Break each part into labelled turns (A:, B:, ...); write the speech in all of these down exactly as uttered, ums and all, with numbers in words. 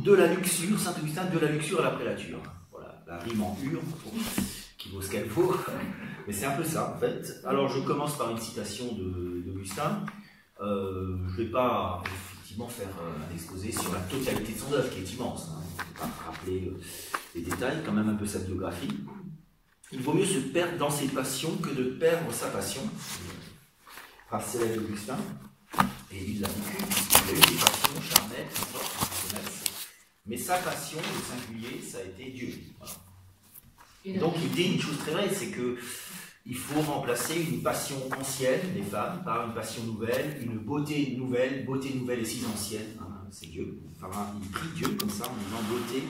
A: de la luxure, Saint-Augustin, de la luxure à la prélature. Voilà, la rime en ur, qui vaut ce qu'elle vaut, mais c'est un peu ça en fait. Alors je commence par une citation d'Augustin. Euh, je ne vais pas effectivement faire un exposé sur la totalité de son œuvre, qui est immense. Hein. Je ne vais pas rappeler les détails, quand même un peu sa biographie. Il vaut mieux se perdre dans ses passions que de perdre sa passion. Phrase célèbre d'Augustin. Et il l'a vécu, il a eu des passions charnelles, mais sa passion, le singulier, ça a été Dieu. Voilà. Et donc il dit une chose très vraie, c'est que il faut remplacer une passion ancienne des femmes par une passion nouvelle, une beauté nouvelle, beauté nouvelle et si ancienne, hein, c'est Dieu. Enfin, il prie Dieu comme ça en disant beauté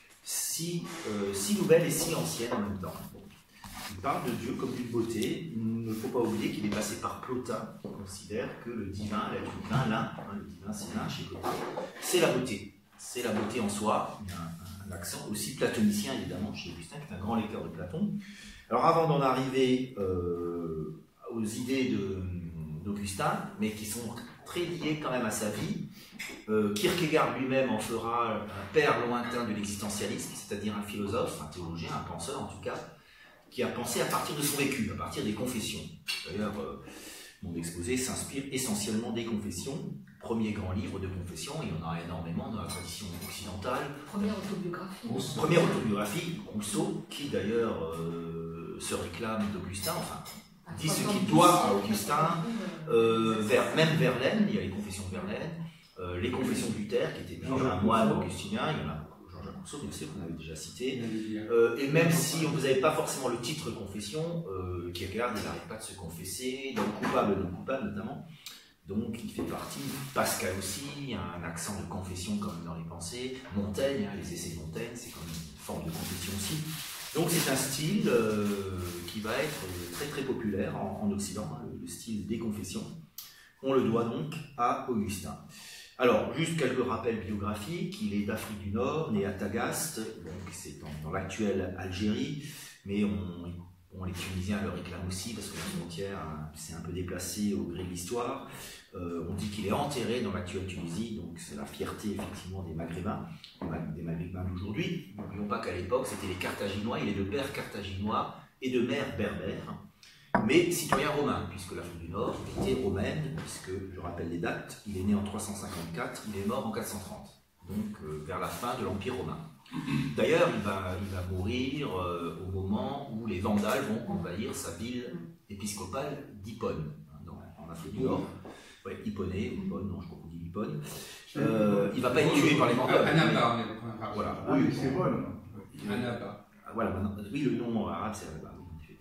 A: si, euh, si nouvelle et si ancienne en même temps. Bon. Il parle de Dieu comme d'une beauté. Il ne faut pas oublier qu'il est passé par Plotin, qui considère que le divin, l'être divin, l'un, hein, le divin c'est l'un chez Plotin, c'est la beauté. C'est la beauté en soi. Il y a un, un accent aussi platonicien évidemment chez Augustin, qui est un grand lecteur de Platon. Alors avant d'en arriver euh, aux idées d'Augustin, mais qui sont très liées quand même à sa vie, euh, Kierkegaard lui-même en fera un père lointain de l'existentialisme, c'est-à-dire un philosophe, un théologien, un penseur en tout cas, qui a pensé à partir de son vécu, à partir des confessions. D'ailleurs, euh, mon exposé s'inspire essentiellement des confessions. Premier grand livre de confession, il y en a énormément dans la tradition occidentale.
B: Première autobiographie.
A: Première autobiographie, Rousseau, qui d'ailleurs euh, se réclame d'Augustin, enfin, dit ce qu'il doit à Augustin, euh, vers, même Verlaine, il y a les confessions de Verlaine, euh, les confessions de Luther, qui était déjà un moine augustinien, il y en a Jean-Jacques Rousseau, bien sûr, qu'on avait déjà cité, euh, et même si vous n'avez pas forcément le titre confession, euh, Kierkegaard, il n'arrête pas de se confesser, dans le coupable et non coupable notamment. Donc il fait partie, Pascal aussi, il y a un accent de confession quand même dans les pensées, Montaigne, hein, les essais de Montaigne, c'est comme une forme de confession aussi. Donc c'est un style euh, qui va être très très populaire en, en Occident, hein, le, le style des confessions. On le doit donc à Augustin. Alors, juste quelques rappels biographiques, il est d'Afrique du Nord, né à Tagaste, donc c'est dans, dans l'actuelle Algérie, mais on... Bon, les Tunisiens le réclament aussi parce que la frontière s'est un peu déplacée au gré de l'histoire. Euh, on dit qu'il est enterré dans l'actuelle Tunisie, donc c'est la fierté effectivement des Maghrébins, des Maghrébins d'aujourd'hui. N'oublions pas qu'à l'époque c'était les Carthaginois, il est de père carthaginois et de mère berbère, mais citoyen romain, puisque l'Afrique du Nord était romaine, puisque je rappelle les dates, il est né en trois cent cinquante-quatre, il est mort en quatre cent trente, donc euh, vers la fin de l'Empire romain. D'ailleurs, il va, il va mourir euh, au moment où les Vandales vont envahir sa ville épiscopale d'Hippone, hein, en Afrique du Nord. Ouais, Hipponé, Hippone, non, je crois qu'on dit Hippone. Euh, il ne va pas être tué par les Vandales.
C: Annaba,
A: voilà.
D: Ah, oui, c'est bon.
C: Annaba.
A: Voilà, maintenant, oui, le nom arabe, c'est Annaba.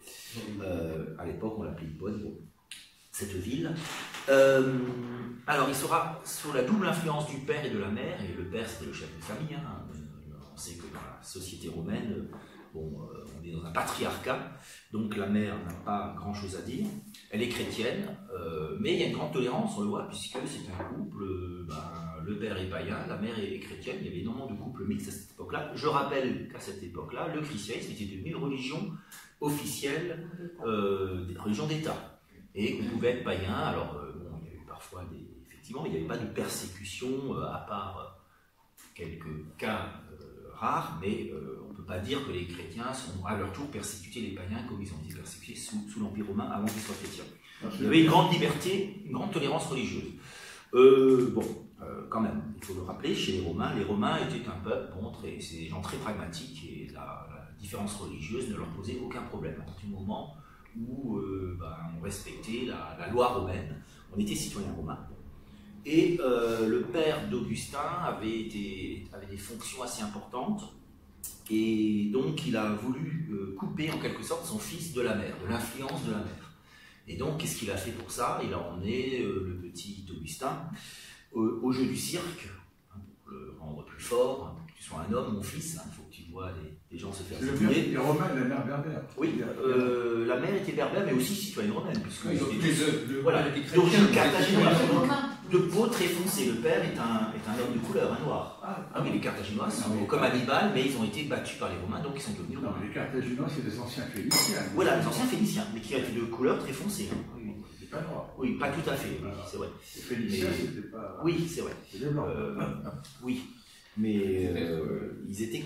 A: Euh, à l'époque, on l'appelait Hippone, bon, cette ville. Euh, alors, il sera sous la double influence du père et de la mère, et le père, c'était le chef de famille, hein. On sait que dans la société romaine, bon, euh, on est dans un patriarcat, donc la mère n'a pas grand-chose à dire. Elle est chrétienne, euh, mais il y a une grande tolérance, on le voit, puisque c'est un couple, euh, ben, le père est païen, la mère est chrétienne, il y avait énormément de couples mixtes à cette époque-là. Je rappelle qu'à cette époque-là, le christianisme était devenu une religion officielle, euh, une religion d'État, et qu'on pouvait être païen. Alors, euh, bon, il y a eu parfois des... Effectivement, il n'y avait pas de persécution, euh, à part euh, quelques cas rare, mais euh, on ne peut pas dire que les chrétiens sont à leur tour persécutés les païens comme ils ont été persécutés sous, sous l'Empire romain avant qu'ils soient chrétiens. Il y avait une grande liberté, une grande tolérance religieuse. Euh, bon, euh, quand même, il faut le rappeler, chez les Romains, les Romains étaient un peuple, bon, très, c'est des gens très pragmatiques et la, la différence religieuse ne leur posait aucun problème. À partir du moment où euh, ben, on respectait la, la loi romaine, on était citoyen romain. Et euh, le père d'Augustin avait, été, avait des fonctions assez importantes, et donc il a voulu euh, couper en quelque sorte son fils de la mère, de l'influence de la mère. Et donc qu'est-ce qu'il a fait pour ça? Il a emmené euh, le petit Augustin euh, au jeu du cirque, hein, pour le rendre plus fort, pour que tu sois un homme, mon fils, il hein, faut que tu vois les, les gens se faire
D: tuer. Les Romains, la mère berbère.
A: Oui, euh, la mère était berbère, mais aussi citoyenne romaine, puisque
C: oui,
A: était, voilà, d'origine carthaginoise. De peau très foncée. Le père est un, est un homme de couleur, un noir. Ah, ah oui, les Carthaginois sont non, comme Hannibal, mais ils ont été battus par les Romains, donc ils sont devenus romains.
D: Non, les Carthaginois, c'est des anciens Phéniciens.
A: Voilà, les anciens Phéniciens, mais qui étaient de couleur très foncée.
D: Oui, c'est pas noir.
A: Oui, pas tout à fait, oui, c'est vrai.
D: Les Phéniciens, c'était pas...
A: Oui, c'est vrai.
D: C'est des blancs.
A: Euh, oui, mais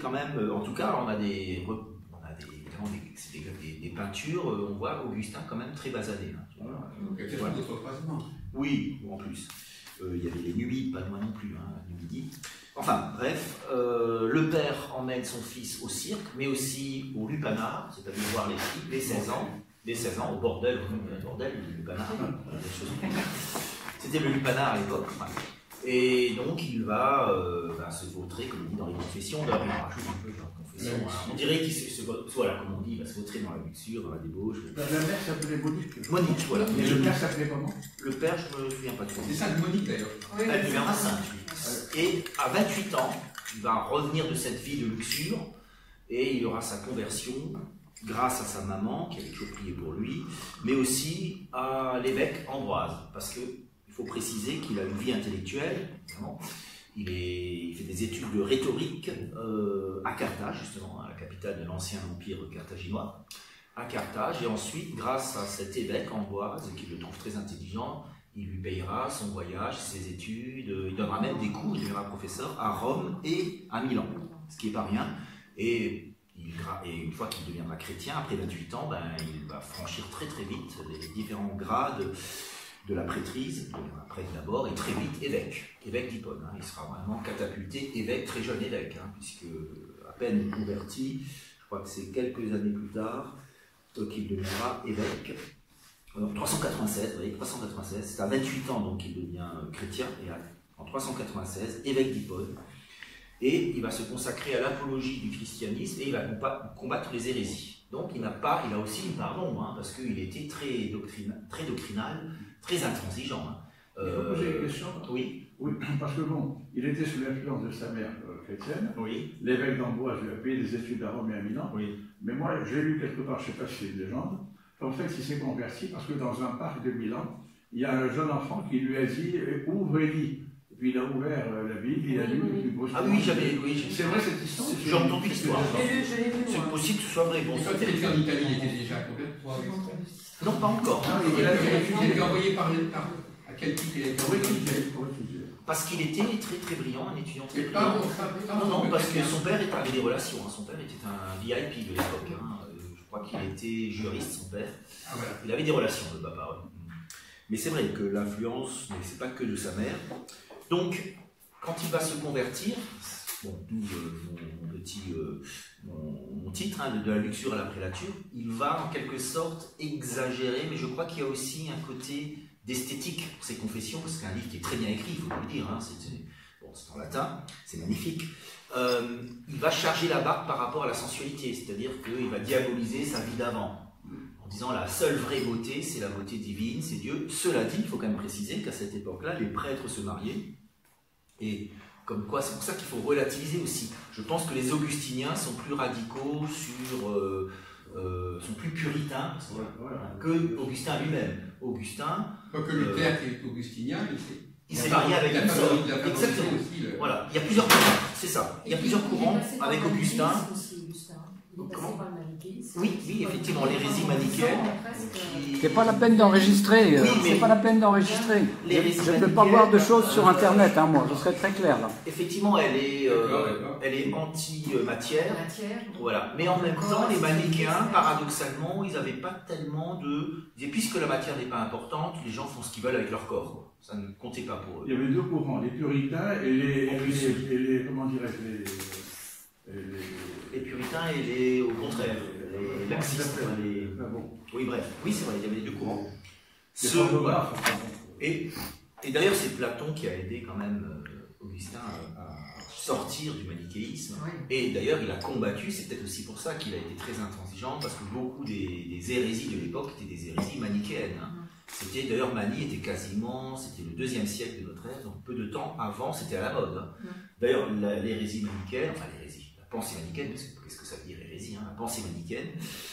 A: quand même, en tout cas, on a des, on a des, des, des, des peintures, on voit Augustin quand même très basané. Hein.
D: Voilà.
B: Donc, il y a quelque chose d'autre croisement.
A: Oui, en plus. Euh, il y avait les Numides, pas loin non plus, hein, Numidie. Enfin, bref, euh, le père emmène son fils au cirque, mais aussi au lupanar, c'est-à-dire voir les filles, les seize ans, les seize ans, au bordel, le bordel, le lupanar, c'était le lupanar à l'époque. Et donc il va euh, ben, se vautrer, comme on dit dans les confessions, là, il rajoute un peu dans la confession, hein. On dirait qu'il se, se voilà, comme on dit, il va se vautrer dans la luxure, dans la débauche.
D: La mère s'appelait Monique.
A: Monique, voilà.
D: Et le père s'appelait comment?
A: Le père, je me souviens pas de son nom.
B: C'est ça, Monique d'ailleurs.
C: Oui,
A: Elle deviendra sainte. Et à vingt-huit ans, il va revenir de cette vie de luxure et il aura sa conversion grâce à sa maman qui avait toujours prié pour lui, mais aussi à l'évêque Ambroise, parce que il faut préciser qu'il a une vie intellectuelle, évidemment. Il, est, il fait des études de rhétorique euh, à Carthage, justement, à la capitale de l'ancien empire carthaginois, à Carthage, et ensuite, grâce à cet évêque Ambroise, qui le trouve très intelligent, il lui payera son voyage, ses études, il donnera même des cours, il deviendra professeur à Rome et à Milan, ce qui n'est pas rien. Et, il, et une fois qu'il deviendra chrétien, après vingt-huit ans, ben, il va franchir très très vite les différents grades de la prêtrise, il deviendra prêtre d'abord, et très vite évêque, évêque d'Hippone. Hein. Il sera vraiment catapulté évêque, très jeune évêque, hein, puisque à peine converti, je crois que c'est quelques années plus tard qu'il deviendra évêque. En trois cent quatre-vingt-seize, vous voyez, trois cent quatre-vingt-seize, c'est à vingt-huit ans donc qu'il devient chrétien, et en trois cent quatre-vingt-seize, évêque d'Hippone, et il va se consacrer à l'apologie du christianisme et il va combattre les hérésies. Donc il n'a pas, il a aussi une part d'ombre, hein, parce qu'il était très, doctrina, très doctrinal, très intransigeant. Hein.
D: Euh, je peux poser une question?
A: Oui.
D: Oui, parce que bon, il était sous l'influence de sa mère euh, chrétienne.
A: Oui.
D: L'évêque d'Amboise lui a payé des études à Rome et à Milan.
A: Oui.
D: Mais moi, j'ai lu quelque part, je ne sais pas si c'est une légende, en fait, il s'est converti parce que dans un parc de Milan, il y a un jeune enfant qui lui a dit « ouvre et lis ». Et puis il a ouvert euh, la Bible, il a lu, et puis brusquement...
A: Ah oui, j'avais... Oui,
D: c'est vrai cette histoire?
A: J'ai entendu l'histoire.
C: C'est
A: possible que ce soit vrai. Bon,
B: quand il était en Italie, il était déjà complètement...
A: Non, pas encore.
B: Non, il a été envoyé par... À quel titre il a été envoyé?
A: Parce qu'il était très très brillant, un étudiant très brillant.
B: Pas, pas,
A: non, non, parce que son père avait des relations. Hein. Son père était un V I P de l'époque. Hein. Je crois qu'il était juriste, son père.
B: Ah, voilà.
A: Il avait des relations, le papa. Mais c'est vrai que l'influence, mais c'est pas que de sa mère. Donc, quand il va se convertir, bon, d'où euh, mon, mon petit euh, mon, mon titre, hein, de, de la luxure à la prélature, il va en quelque sorte exagérer, mais je crois qu'il y a aussi un côté d'esthétique pour ses confessions, parce que c'est un livre qui est très bien écrit, il faut le dire, hein, c'est bon, en latin, c'est magnifique. Euh, il va charger la barque par rapport à la sensualité, c'est-à-dire qu'il va diaboliser sa vie d'avant, en disant la seule vraie beauté, c'est la beauté divine, c'est Dieu. Cela dit, il faut quand même préciser qu'à cette époque-là, les prêtres se mariaient, et comme quoi, c'est pour ça qu'il faut relativiser aussi. Je pense que les augustiniens sont plus radicaux sur... Euh, Euh, sont plus puritains ouais, voilà, que Augustin lui-même. Augustin.
B: Quoique le théâtre euh, est augustinien,
A: il s'est marié avec une sœur. Exactement. Aussi, le... Voilà, il y a plusieurs courants, c'est ça. Il y a plusieurs courants avec Augustin. Comment ? Oui, oui, effectivement, l'hérésie manichéenne.
E: Qui... C'est pas la peine d'enregistrer. Oui, c'est pas la peine d'enregistrer. Je ne peux pas voir de choses sur Internet, hein, moi. Je serais très clair là.
A: Effectivement, elle est, euh, elle est anti-matière. Voilà. Mais en même temps, les manichéens, paradoxalement, ils n'avaient pas tellement de. Ils disaient, puisque la matière n'est pas importante, les gens font ce qu'ils veulent avec leur corps. Ça ne comptait pas pour eux.
D: Il y avait deux courants, les puritains et les, et les, et les comment dirais-je, les,
A: les, les puritains et les, au contraire, les laxistes. Les...
D: Ah bon.
A: Oui, bref, oui, c'est vrai, il y avait les deux courants.
D: Ce... Voilà.
A: Et, et d'ailleurs, c'est Platon qui a aidé quand même euh, Augustin à, à sortir du manichéisme. Oui. Et d'ailleurs, il a combattu, c'est peut-être aussi pour ça qu'il a été très intransigeant, parce que beaucoup des, des hérésies de l'époque étaient des hérésies manichéennes. Hein. C'était d'ailleurs, Mani était quasiment, c'était le deuxième siècle de notre ère, donc peu de temps avant, c'était à la mode. Hein. Mm. D'ailleurs, l'hérésie manichéenne, enfin l'hérésie, la pensée manichéenne, qu'est-ce que ça veut dire hérésie, hein, la pensée manichéenne,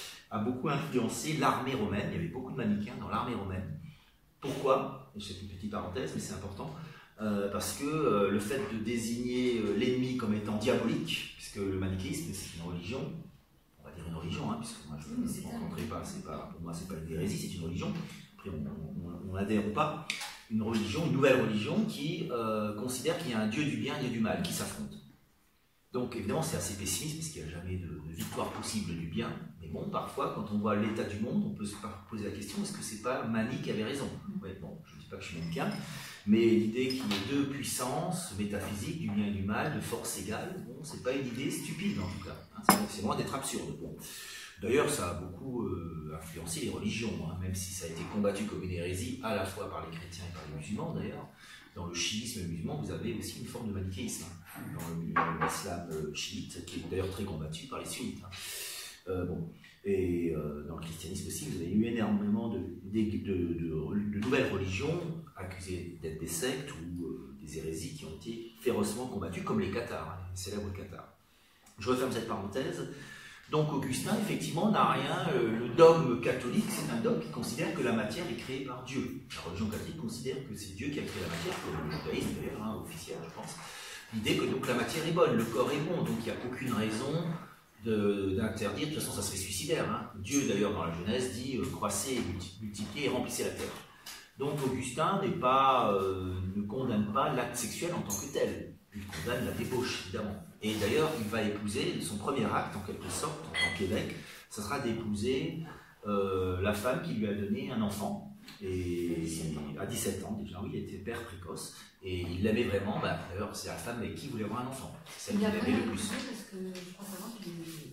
A: a beaucoup influencé l'armée romaine. Il y avait beaucoup de manichéens dans l'armée romaine. Pourquoi? C'est une petite parenthèse, mais c'est important. Euh, parce que euh, le fait de désigner euh, l'ennemi comme étant diabolique, puisque le manichéisme, c'est une religion, on va dire une religion, hein, puisque moi je ne oui, rencontrerai pas, pas, pour moi c'est pas une hérésie, c'est une religion. Après, on n'adhère ou pas, une religion, une nouvelle religion qui euh, considère qu'il y a un Dieu du bien et du mal qui s'affrontent. Donc évidemment c'est assez pessimiste parce qu'il n'y a jamais de, de victoire possible du bien, mais bon, parfois quand on voit l'état du monde, on peut se poser la question, est-ce que c'est pas Mani qui avait raison? Ouais, bon, je ne dis pas que je suis manichéen, mais l'idée qu'il y ait deux puissances métaphysiques, du bien et du mal, de force égale, bon, c'est pas une idée stupide en tout cas, hein, c'est loin d'être absurde. Bon. D'ailleurs, ça a beaucoup euh, influencé les religions, hein, même si ça a été combattu comme une hérésie, à la fois par les chrétiens et par les musulmans d'ailleurs. Dans le chiisme musulman, vous avez aussi une forme de manichéisme, hein, dans l'islam chiite, qui est d'ailleurs très combattu par les sunnites. Hein. Euh, bon. Et euh, dans le christianisme aussi, vous avez eu énormément de, de, de, de, de nouvelles religions accusées d'être des sectes ou euh, des hérésies qui ont été férocement combattues, comme les Cathares, hein, les célèbres Cathares. Je referme cette parenthèse. Donc Augustin, effectivement, n'a rien. Euh, le dogme catholique, c'est un dogme qui considère que la matière est créée par Dieu. La religion catholique considère que c'est Dieu qui a créé la matière, comme le judaïsme d'ailleurs, hein, officiel, je pense. L'idée que donc la matière est bonne, le corps est bon, donc il n'y a aucune raison d'interdire. De, de toute façon, ça serait suicidaire. Hein. Dieu, d'ailleurs, dans la Genèse, dit euh, croissez, multipliez et remplissez la terre. Donc Augustin n'est pas, euh, ne condamne pas l'acte sexuel en tant que tel. Il condamne la débauche, évidemment. Et d'ailleurs, il va épouser, son premier acte, en quelque sorte, en tant qu'évêque, ce sera d'épouser euh, la femme qui lui a donné un enfant, et à dix-sept ans déjà, oui, il était père précoce, et il l'aimait vraiment, bah, d'ailleurs, c'est la femme avec qui il voulait avoir un enfant, c'est celle qu'il aimait le plus.
C: Parce que je crois savoir qu'il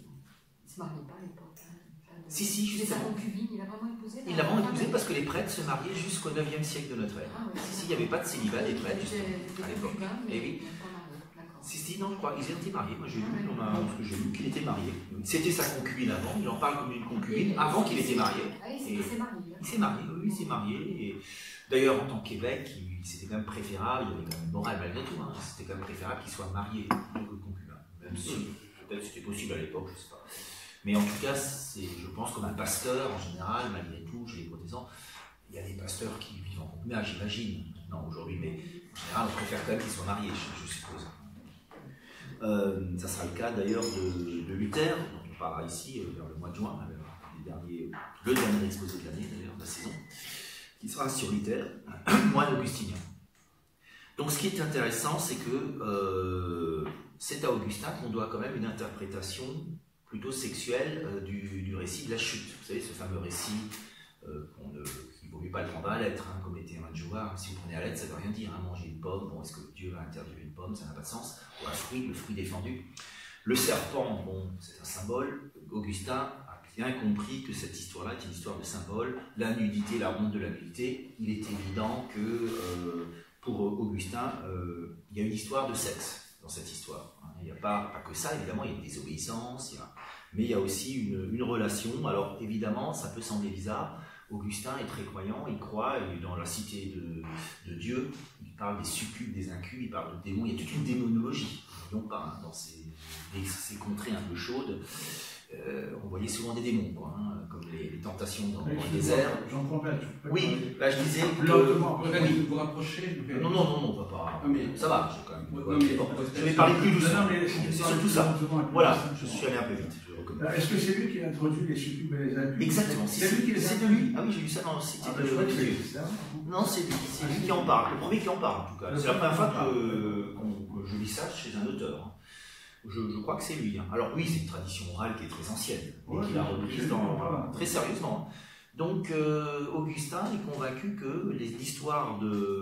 C: ne se mariait pas à l'époque.
A: Si, si, justement.
C: Sa concubine, il a vraiment épousé.
A: Il l'a vraiment épousé parce que les prêtres se mariaient jusqu'au neuvième siècle de notre ère.
C: Ah, ouais,
A: si, si, il n'y avait pas de célibat des prêtres, justement, à l'époque. Et oui.
C: D'accord.
A: Si, si, non, je crois, ils étaient mariés. Moi, j'ai lu, on a, parce que j'ai lu qu'il était marié. C'était sa concubine avant, il en parle comme une concubine, avant qu'il était marié.
C: Ah, il s'est marié.
A: Il s'est marié, oui, il s'est marié. Et d'ailleurs, en tant qu'évêque, c'était quand même préférable, il y avait quand même une morale malgré tout, hein, c'était quand même préférable qu'il soit marié plutôt que concubin. Même si, peut-être c'était possible à l'époque, je ne sais pas. Mais en tout cas, je pense comme un pasteur, en général, malgré tout, chez les protestants, il y a des pasteurs qui vivent en concubinage, j'imagine, non aujourd'hui, mais en général, on préfère quand même qu'ils soient mariés, je, je suppose. Euh, ça sera le cas d'ailleurs de, de Luther, dont on parlera ici euh, vers le mois de juin, hein, le, dernier, le dernier exposé de l'année d'ailleurs, de la saison, qui sera sur Luther, moine augustinien. Donc ce qui est intéressant, c'est que euh, c'est à Augustin qu'on doit quand même une interprétation plutôt sexuelle euh, du, du récit de la chute. Vous savez, ce fameux récit euh, qu'on ne, qu'il ne vaut mieux pas le prendre à la lettre, hein, comme était un Jouard. Si vous prenez à la lettre, ça ne veut rien dire. Hein, manger une pomme, bon, est-ce que Dieu va interdire une pomme? Ça n'a pas de sens. Ou un fruit, le fruit défendu. Le serpent, bon, c'est un symbole. Augustin a bien compris que cette histoire-là est une histoire de symbole. La nudité, la honte de la nudité. Il est évident que euh, pour Augustin, euh, il y a une histoire de sexe dans cette histoire. Il n'y a pas, pas que ça, évidemment, il y a une désobéissance, il y a, mais il y a aussi une, une relation. Alors évidemment, ça peut sembler bizarre. Augustin est très croyant, il croit, il est dans la cité de, de Dieu, il parle des succubes, des incubes, il parle de démons, il y a toute une démonologie. Donc, pas, hein, dans ces, ces contrées un peu chaudes, euh, on voyait souvent des démons, quoi, hein, comme les, les tentations dans, dans le désert.
D: J'en comprends.
A: Oui, là je disais.
B: Lentement, vous oui. vous rapprocher.
A: Non, non, non, non, on va pas.
B: Ah, mais...
A: Ça va, j'ai quand même.
B: Non, mais...
A: bon, je vais parler plus doucement. C'est surtout ça. Voilà, je
D: suis
A: suis allé un peu vite.
D: Est-ce que c'est lui qui a introduit les succubes et les incubes?
A: Exactement, c'est lui qui les a introduits. Ah oui, j'ai lu ça dans le site
D: ah,
A: de
D: Dieu.
A: Non, c'est lui, c'est lui qui en parle, le premier qui en parle en tout cas. C'est la première fois que, que, que je lis ça chez un auteur. Je, je crois que c'est lui. Hein. Alors oui, c'est une tradition orale qui est très ancienne, et ouais, qui l'a reprise dans, très sérieusement. Donc euh, Augustin est convaincu que l'histoire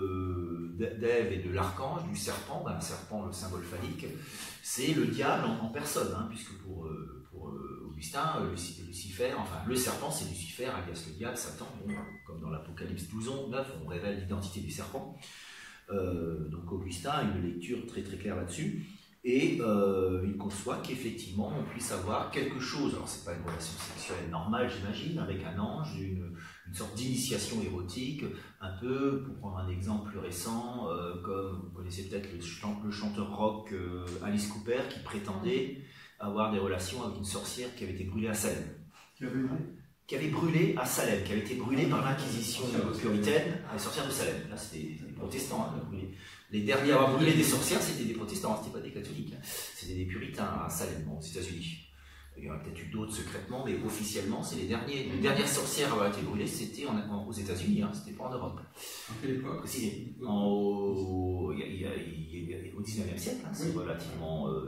A: d'Ève et de l'archange, du serpent, ben, le serpent, le symbole phallique, c'est le diable en, en personne, hein, puisque pour, euh, pour euh, Augustin, euh, Lucifer, enfin le serpent c'est Lucifer, alias le diable, Satan, bon, comme dans l'Apocalypse douze, neuf, on révèle l'identité du serpent. Euh, donc Augustin a une lecture très très claire là-dessus. Et euh, il conçoit qu'effectivement on puisse avoir quelque chose, alors c'est pas une relation sexuelle normale j'imagine, avec un ange, une, une sorte d'initiation érotique, un peu, pour prendre un exemple plus récent, euh, comme vous connaissez peut-être le, chant, le chanteur rock euh, Alice Cooper qui prétendait avoir des relations avec une sorcière qui avait été brûlée à Salem.
D: Qui avait,
A: qui avait brûlé à Salem, qui avait été brûlée par l'inquisition puritaine, les sorcières de Salem. Là c'était des protestants qui hein, brûlé. Les derniers à avoir brûlé des sorcières, c'était des protestants, c'était pas des catholiques. C'était des puritains à Salem, bon, aux États-Unis. Il y en a peut-être eu d'autres secrètement, mais officiellement, c'est les derniers. Les dernières sorcières à avoir été brûlées, c'était en, en, aux États-Unis, hein, c'était pas en Europe.
B: En quelle époque?
A: Si, en, au, il y a, il y a, il y a, au dix-neuvième siècle, hein, c'est oui. relativement euh,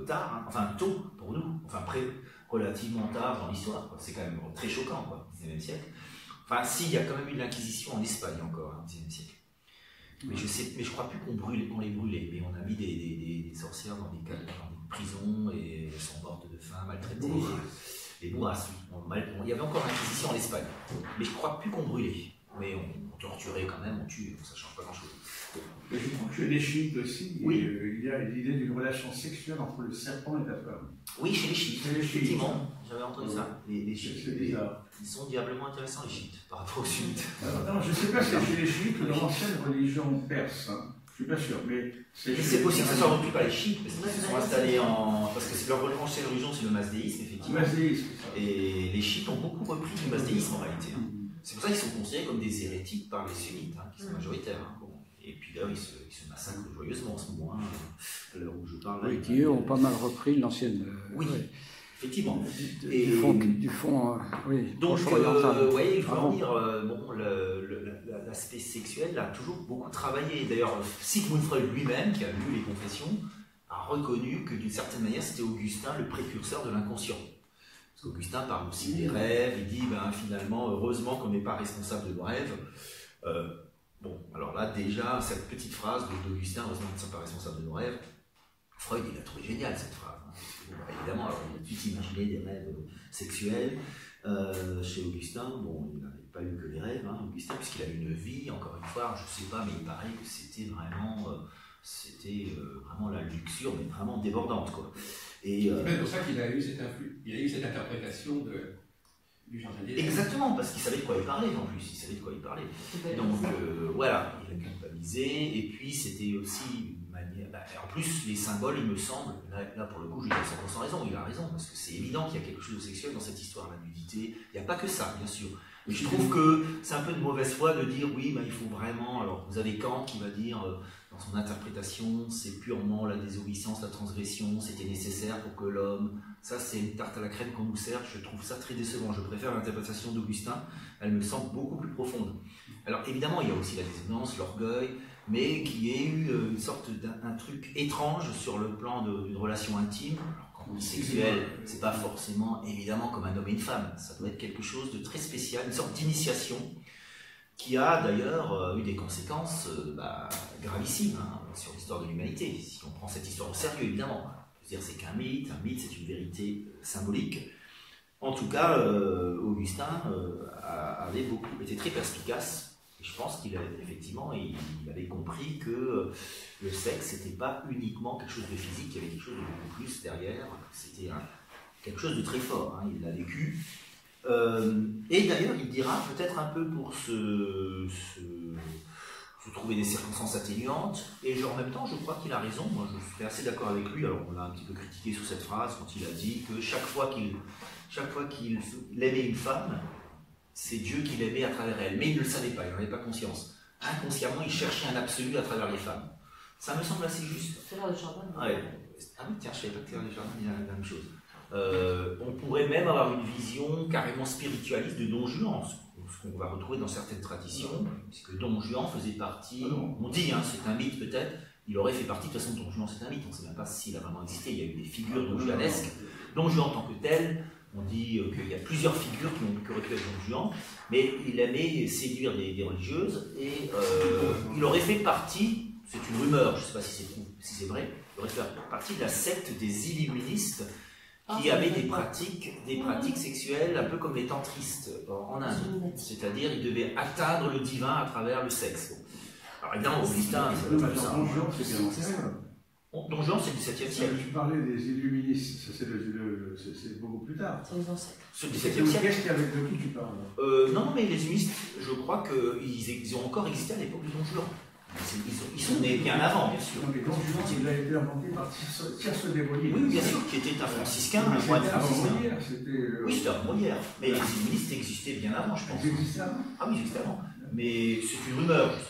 A: tard, hein, enfin tôt pour nous, enfin près, relativement tard dans l'histoire. C'est quand même très choquant, quoi, au dix-neuvième siècle. Enfin, si, il y a quand même eu de l'Inquisition en Espagne encore, hein, au dix-neuvième siècle. Mais je sais, mais je crois plus qu'on brûle, qu'on les brûlait, mais on a mis des, des, des, des sorcières dans des, dans des prisons et elles sont mortes de faim, maltraitées. Les bourrasques, oui. On, mal, on, il y avait encore l'Inquisition en Espagne, mais je crois plus qu'on brûlait. Mais on, on torturait quand même, on tue, donc ça ne change pas grand-chose.
D: Je crois que chez les chiites aussi,
A: oui.
D: euh, il y a l'idée d'une relation sexuelle entre le serpent et la femme.
A: Oui, chez les chiites,
D: chez les
A: effectivement, j'avais entendu oui. ça. Les, les chiites,
D: c'est bizarre.
A: Ils sont diablement intéressants, les chiites, par rapport aux sunnites.
D: Alors, non, je ne sais pas si c'est chez les chiites ou dans l'ancienne religion perse. Hein. Je ne suis pas sûr, mais
A: c'est C'est possible que ça soit repris par les chiites, parce qu'ils se sont installés en. Parce que leur ancienne religion, c'est le masdéisme, effectivement.
D: Masdéisme,
A: et les chiites ont beaucoup repris du masdéisme en réalité. Hein. C'est pour ça qu'ils sont considérés comme des hérétiques par les sunnites, hein, qui sont majoritaires. Hein. Bon. Et puis là, ils se, ils se massacrent joyeusement en ce moment, hein, à l'heure où je parle.
E: Oui, qui eux ont pas mal repris l'ancienne. Euh,
A: oui,
E: ouais.
A: effectivement.
E: Du,
A: et,
E: du fond, du fond euh, oui.
A: Donc, euh, ouais, il faut en dire, euh, bon, l'aspect sexuel a toujours beaucoup travaillé. D'ailleurs, Sigmund Freud lui-même, qui a lu les Confessions, a reconnu que d'une certaine manière, c'était Augustin le précurseur de l'inconscient. Parce qu'Augustin parle aussi des rêves, il dit ben, finalement, heureusement qu'on n'est pas responsable de nos rêves. Euh, bon, alors là, déjà, cette petite phrase d'Augustin, heureusement qu'on ne n'est pas responsable de nos rêves, Freud, il a trouvé génial cette phrase. Hein. Bon, bah, évidemment, alors, il a tout imaginé des rêves sexuels. Euh, chez Augustin, bon, il n'avait pas eu que des rêves, hein, Augustin, puisqu'il a eu une vie, encore une fois, je ne sais pas, mais il paraît que c'était vraiment, euh, c'était euh, vraiment la luxure, mais vraiment débordante, quoi.
B: Et euh, c'est pour ça qu'il a eu cette, il a eu cette interprétation de, du jardin des rêves.
A: Exactement, parce qu'il savait de quoi il parlait en plus, il savait de quoi il parlait. Donc euh, voilà, il a culpabilisé, et puis c'était aussi une manière. Bah, en plus, les symboles, il me semble, là, là pour le coup, je lui donne cent pour cent raison, il a raison, parce que c'est évident qu'il y a quelque chose de sexuel dans cette histoire, la nudité. Il n'y a pas que ça, bien sûr. Mais je trouve que c'est un peu de mauvaise foi de dire oui, bah, il faut vraiment. Alors vous avez Kant qui va dire. Euh, Dans son interprétation, c'est purement la désobéissance, la transgression, c'était nécessaire pour que l'homme... Ça, c'est une tarte à la crème qu'on nous sert, je trouve ça très décevant. Je préfère l'interprétation d'Augustin, elle me semble beaucoup plus profonde. Alors évidemment, il y a aussi la désonance, l'orgueil, mais qu'il y ait eu une sorte d'un truc étrange sur le plan d'une relation intime. Alors, quand on dit sexuel, c'est pas forcément, évidemment, comme un homme et une femme. Ça doit être quelque chose de très spécial, une sorte d'initiation, qui a d'ailleurs euh, eu des conséquences euh, bah, gravissimes hein, sur l'histoire de l'humanité. Si on prend cette histoire au sérieux, évidemment, on peut dire c'est qu'un mythe, un mythe c'est une vérité euh, symbolique. En tout cas, euh, Augustin euh, avait beaucoup, était très perspicace, et je pense qu'il avait effectivement, il, il avait compris que euh, le sexe n'était pas uniquement quelque chose de physique, il y avait quelque chose de beaucoup plus derrière, c'était quelque chose de très fort, hein, il l'a vécu. Euh, et d'ailleurs, il dira peut-être un peu pour se, se, se trouver des circonstances atténuantes, et en même temps, je crois qu'il a raison. Moi, je suis assez d'accord avec lui. Alors, on l'a un petit peu critiqué sur cette phrase quand il a dit que chaque fois qu'il chaque fois qu'il aimait une femme, c'est Dieu qui l'aimait à travers elle. Mais il ne le savait pas, il n'en avait pas conscience. Inconsciemment, il cherchait un absolu à travers les femmes. Ça me semble assez juste.
C: C'est l'heure de Chardin.
A: Ouais. Ah oui, tiens, je ne savais pas que Thérèse de Chardin disait la même chose. Euh, on pourrait même avoir une vision carrément spiritualiste de Don Juan, ce qu'on va retrouver dans certaines traditions, puisque Don Juan faisait partie, on dit, hein, c'est un mythe peut-être, il aurait fait partie, de toute façon Don Juan c'est un mythe, on ne sait même pas s'il a vraiment existé, il y a eu des figures don juanesques. Don Juan en tant que tel, on dit euh, qu'il y a plusieurs figures qui ont pu recueillir Don Juan, mais il aimait séduire des, des religieuses, et euh, il aurait fait partie, c'est une rumeur, je ne sais pas si c'est si c'est vrai, il aurait fait partie de la secte des illuministes, qui avaient des pratiques, des pratiques sexuelles un peu comme les tantristes en Inde. C'est-à-dire, ils devaient atteindre le divin à travers le sexe. Alors évidemment, Augustin, c'est
D: Don Juan, c'est bien antérieur.
A: Don Juan, c'est le dix-septième siècle.
D: Tu parlais des illuministes, c'est beaucoup plus tard.
C: C'est les ancêtres.
A: C'est le dix-septième siècle.
D: Qu'est-ce qu'il y avait de qui tu parles
A: euh, Non, mais les illuministes, je crois qu'ils ils ont encore existé à l'époque de Don Juan. Ils sont, ils sont nés bien avant, bien sûr.
D: Non, mais Don Juan, il a été inventé par Tirso de Molière.
A: Oui, bien sûr, qui était un franciscain, un moine franciscain.
D: Euh...
A: Oui, c'était un Molière. Mais les illuministes existaient bien avant, je pense.
D: Ils existaient avant.
A: Ah oui, ils existaient avant. Mais c'est une rumeur, je ne sais pas si c'est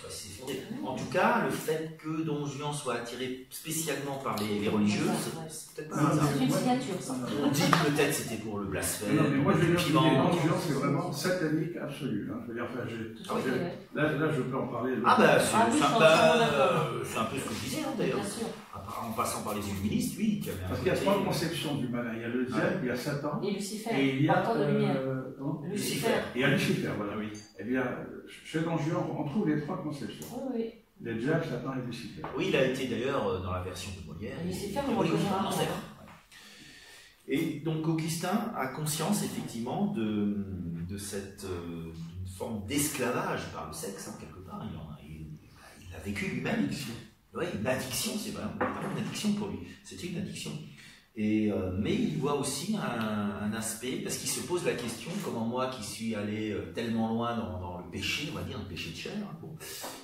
A: Attendez, en tout cas, le fait que Don Juan soit attiré spécialement par les, les religieuses, c'est peut-être pas un hasard.
C: C'est une signature, ça.
A: On dit peut-être c'était pour le blasphème,
D: Non, mais moi, je veux
A: le
D: dire que
A: piment.
D: Don Juan, c'est vraiment satanique absolu. Hein. Je veux dire, enfin, j'ai-
C: Tout à fait.
D: là, là, je peux en parler.
A: Ah bah c'est
C: Ah oui,
A: c'est un,
C: je suis
A: bah,
C: entièrement d'accord.
A: euh, c'est un peu ce que je disais hein, d'ailleurs.
C: Bien sûr.
A: En passant par les illuministes, oui, qui avait un
D: Parce qu'il y a
A: côté-
D: trois conceptions du malin. Il y a le diable, il y a Satan,
C: Et Lucifer,
D: et il y a.
C: porteur de lumière.
D: euh, comment
C: Lucifer.
D: Et il y a Lucifer, voilà, oui. Eh bien, chez Don Juan, on trouve les trois conceptions.
C: Oui, oui.
D: Le diable, Satan et Lucifer.
A: Oui, il a été d'ailleurs euh, dans la version de Molière.
C: Et Lucifer,
A: il-
C: on le
A: il-
C: reconnaît
A: en
C: rarement.
A: enfer. Ouais. Et donc Augustin a conscience effectivement de, de cette euh, d'une forme d'esclavage par le sexe, hein, quelque part. Il, en a, il, il a vécu lui-même. Oui, une addiction, c'est vraiment une addiction pour lui. C'était une addiction. Et, euh, mais il voit aussi un, un aspect, parce qu'il se pose la question, comment moi qui suis allé euh, tellement loin dans, dans le péché, on va dire, le péché de chair, hein, bon,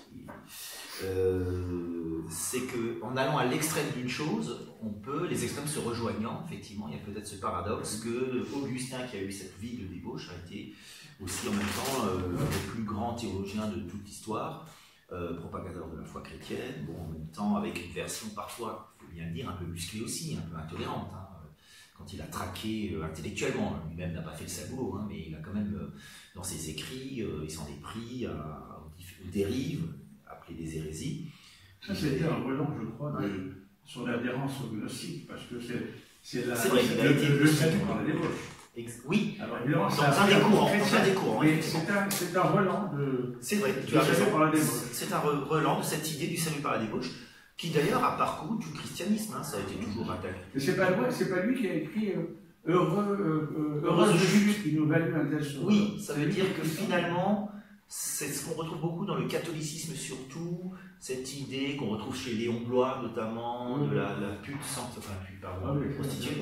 A: euh, c'est qu'en allant à l'extrême d'une chose, on peut, les extrêmes se rejoignant, effectivement, il y a peut-être ce paradoxe que Augustin, qui a eu cette vie de débauche, a été aussi en même temps euh, le plus grand théologien de toute l'histoire, euh, propagateur de la foi chrétienne, bon, en même temps avec une version parfois, il faut bien le dire, un peu musclée aussi, un peu intolérante, hein, quand il a traqué euh, intellectuellement, lui-même n'a pas fait le sabot, hein, mais il a quand même, euh, dans ses écrits, euh, il s'en est pris à, aux dérives, appelées des hérésies.
D: Ça, c'était un relent, je crois, de,
A: Ouais.
D: sur l'adhérence au gnostique, parce que c'est c'est la-
A: C'est vrai, il a
D: le,
A: été
D: le
A: gnostique.
D: salut par la débauche.
A: Ex- Oui,
D: Alors évidemment,
A: Dans
D: c'est
A: un des courants,
D: chrétien,
A: dans un des courants,
D: mais
A: effectivement.
D: c'est un, c'est un relent de.
A: c'est vrai, tu
D: Le
A: as
D: salut
A: raison.
D: par la débauche.
A: C'est un re- relan de cette idée du salut par la débauche, qui d'ailleurs a parcouru tout le christianisme, hein, ça a été toujours attaqué.
D: Mais c'est pas, lui- c'est pas lui qui a écrit euh, Heureux, euh, euh,
A: Heureuse
D: Heureuse
A: chute.
D: chute qui nous valut un tel sauveur.
A: Oui, ça veut dire que finalement, c'est ce qu'on retrouve beaucoup dans le catholicisme surtout, cette idée qu'on retrouve chez Léon Blois notamment, de la, la pute sanctifiée, enfin pute, pardon,
D: Ah oui.
A: prostituée,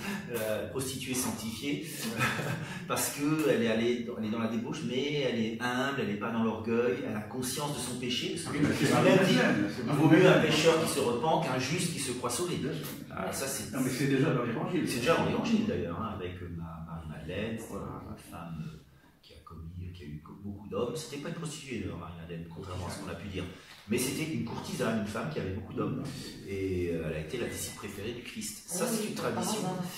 A: la prostituée sanctifiée, parce qu'elle est allée dans, elle est dans la débauche, mais elle est humble, elle n'est pas dans l'orgueil, elle a conscience de son péché, parce
D: Oui,
A: que
D: mais c'est
A: il a même dit,
D: Marie-Madeleine, c'est
A: il vaut mieux un
D: Marie-Madeleine.
A: pécheur qui se repent qu'un juste qui se croit sauvé.
D: Bien sûr.
A: Ah, ça c'est
D: Non, mais c'est déjà dans l'évangile.
A: c'est déjà dans l'évangile d'ailleurs, hein, avec euh, ma- Marie-Madeleine, c'était une femme euh, qui a commis, qui a eu beaucoup d'hommes. C'était pas une prostituée d'ailleurs, Marie-Madeleine, contrairement à ce qu'on a pu dire. Mais c'était une courtisane, une femme qui avait beaucoup d'hommes. Et euh, elle a été la disciple préférée du Christ. Ça, c'est une tradition.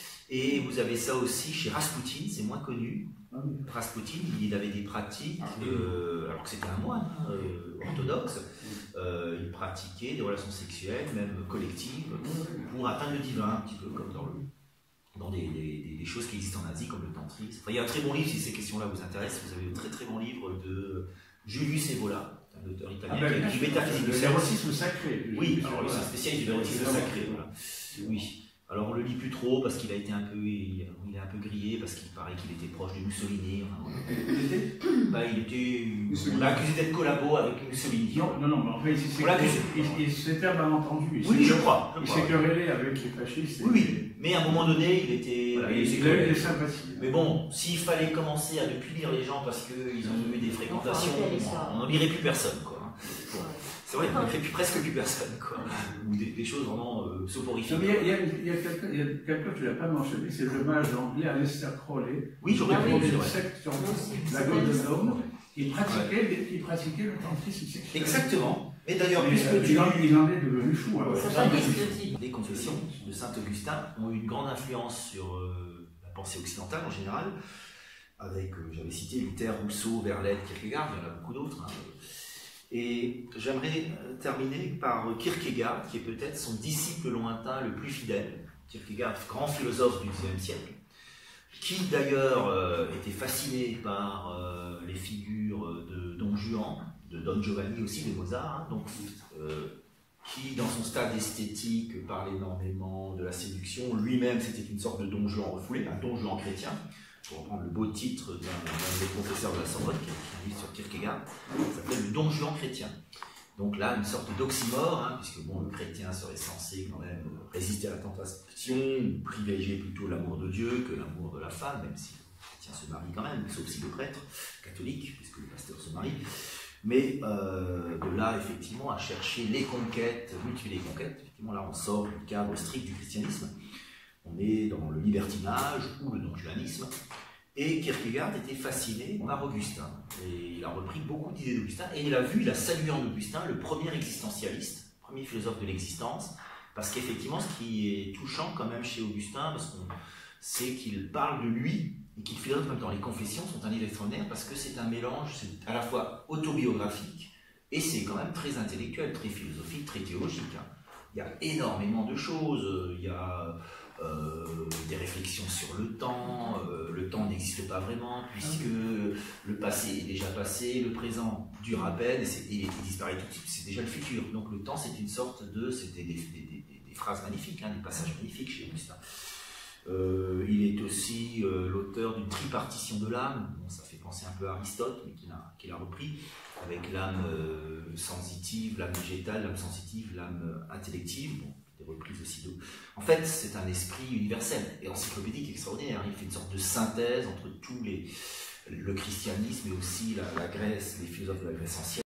A: Et vous avez ça aussi chez Raspoutine, c'est moins connu.
D: Ah oui.
A: Raspoutine, il avait des pratiques, euh, alors que c'était un moine hein, euh, orthodoxe, euh, il pratiquait des relations sexuelles, même collectives, pour atteindre le divin, un petit peu comme dans, le, dans des, des, des choses qui existent en Asie, comme le tantrisme. Enfin, il y a un très bon livre, si ces questions-là vous intéressent, vous avez un très très bon livre de Julius Evola, un auteur italien
D: Ah ben,
A: qui a écrit Métaphysique
D: le
A: du sexe.
D: l'érotisme sacré.
A: Oui, alors lui, c'est un spécialiste du érotisme
D: Voilà.
A: sacré. Voilà. Oui. Alors on le lit plus trop parce qu'il a été un peu, il, il est un peu grillé parce qu'il paraît qu'il était proche de Mussolini. Enfin, voilà.
D: Il était
A: Bah, il était,
D: Mussolini.
A: on l'a accusé d'être collabo avec Mussolini.
D: Non, non, non, mais en fait, il s'est-
A: Voilà que
D: il-
A: c'est-
D: il- il s'était un malentendu. Il
A: Oui,
D: s'est-
A: je crois. je
D: Il
A: crois.
D: s'est querellé avec les fascistes. et-
A: Oui, oui. Mais à un moment donné, il était.
D: Voilà,
A: il
D: il,
A: s'est
D: il a eu
A: collé.
D: des sympathies.
A: Mais bon, s'il fallait commencer à ne plus lire les gens parce qu'ils ont eu des fréquentations,
C: arrêter avec ça.
A: on n'en lirait plus personne. Quoi. Bon, c'est vrai, on ne fait plus presque plus personne. Quoi. Ou des, des choses vraiment euh,
D: Non,
A: soporifiques.
D: mais Il y a, il y a- il y a quelqu'un il y a quelqu'un que tu n'as pas mentionné, c'est le mage anglais Aleister Crowley.
A: Oui, j'aurais
C: Ah
A: pu
C: oui,
A: c'est
D: une
A: vrai.
D: secte sur
C: Moi aussi.
D: la Golden Dawn. Il pratiquait, il pratiquait le tantrisme sexuel.
A: Exactement. Et d'ailleurs,
D: Mais,
A: puisque
D: euh,
A: tu
D: il, en, il en est devenu fou. alors.
C: Ça
A: Ça,
C: sadiste le type.
A: les confessions de saint Augustin ont eu une grande influence sur euh, la pensée occidentale en général, avec, euh, j'avais cité Luther, Rousseau, Verlaine, Kierkegaard, il y en a beaucoup d'autres. hein. Et j'aimerais euh, terminer par euh, Kierkegaard, qui est peut-être son disciple lointain le plus fidèle. Kierkegaard, grand philosophe du dix-neuvième siècle, qui d'ailleurs euh, était fasciné par euh, les figures de Don Juan, de Don Giovanni aussi, de Mozart, hein, donc euh, qui, dans son stade esthétique, parlait énormément de la séduction. Lui-même, c'était une sorte de Don Juan refoulé, un Don Juan chrétien, pour reprendre le beau titre d'un d'un des professeurs de la Sorbonne, qui a écrit un livre sur Kierkegaard, ça s'appelait le Don Juan chrétien. Donc là, une sorte d'oxymore, hein, puisque bon, le chrétien serait censé quand même résister à la tentation, privilégier plutôt l'amour de Dieu que l'amour de la femme, même si le chrétien se marie quand même, sauf si le prêtre catholique, puisque le pasteur se marie. Mais euh, de là, effectivement, à chercher les conquêtes, multiplier les conquêtes, effectivement, là, on sort du cadre strict du christianisme. On est dans le libertinage ou le donjuanisme. Et Kierkegaard était fasciné par Augustin. Et il a repris beaucoup d'idées d'Augustin. Et il a vu, il a salué en Augustin le premier existentialiste, le premier philosophe de l'existence. Parce qu'effectivement, ce qui est touchant quand même chez Augustin, parce qu'on c'est qu'il parle de lui et qu'il philosophe en même temps. Les Confessions sont un livre extraordinaire parce que c'est un mélange, c'est à la fois autobiographique et c'est quand même très intellectuel, très philosophique, très théologique. Hein. Il y a énormément de choses. Il y a euh, des réflexions sur le temps. Euh, le temps n'existe pas vraiment puisque le passé est déjà passé, le présent dure à peine et, et il disparaît tout de suite. C'est déjà le futur. Donc le temps, c'est une sorte de, c'était des, des, des, des phrases magnifiques, hein, des passages magnifiques chez Augustin. Euh, il est aussi euh, l'auteur d'une tripartition de l'âme. Bon, ça fait penser un peu à Aristote, mais qu'il a, qu'il a repris, avec l'âme euh, sensitive, l'âme végétale, l'âme sensitive, l'âme intellective. Bon, des reprises aussi d'eau. En fait, c'est un esprit universel et encyclopédique extraordinaire. Il fait une sorte de synthèse entre tous les, le christianisme et aussi la, la Grèce, les philosophes de la Grèce ancienne.